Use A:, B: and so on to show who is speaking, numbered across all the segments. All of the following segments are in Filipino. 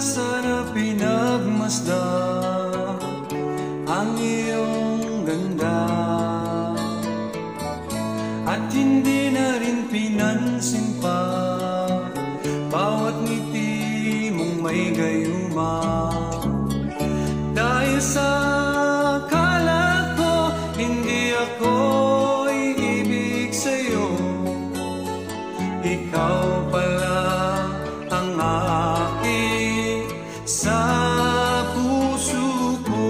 A: sarap pinagmasdan ang iyong ganda, at hindi na rin pinansin pa bawat ngiti mong may gayuma. Dahil sa akala ko hindi ako iibig sa'yo, ikaw pala ang aking sa puso ko.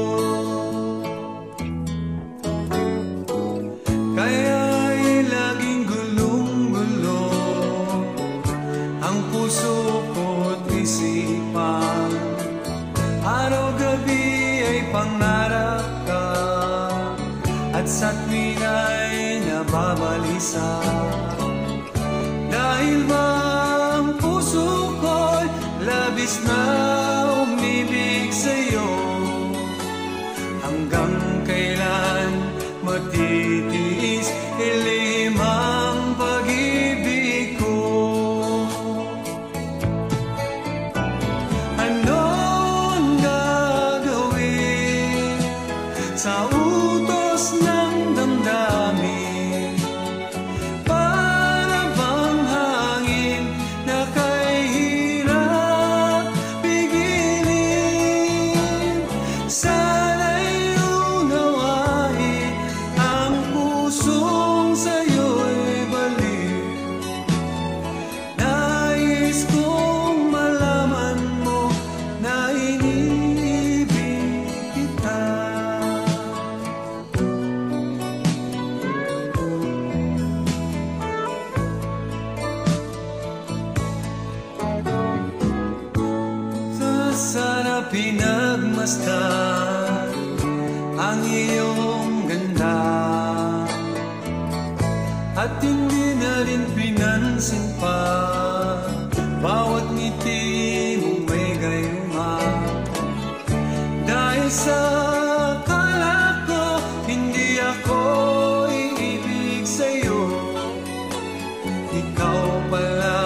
A: Kaya'y laging gulong-gulo ang puso ko't isipan. Araw-gabi ay pangarap ka, at sa tuwin ay nababalisa. Dahil ba ang puso ko'y labis na umibig sa'yo, hanggang kailan matitiis ilim ang pag-ibig ko? Anong gagawin sa utos ng damdamin? Para bang hangin na kay hirap pigilin? Sana'y unawain ang pusong sa'yo'y balik. Nais kong malaman mo na iniibig kita. Sarap pinagmasdan ang iyong ganda, at hindi na rin pinansin pa bawat ngiti mong may gayuma. Dahil sa akala ko hindi ako iibig sa'yo, ikaw pala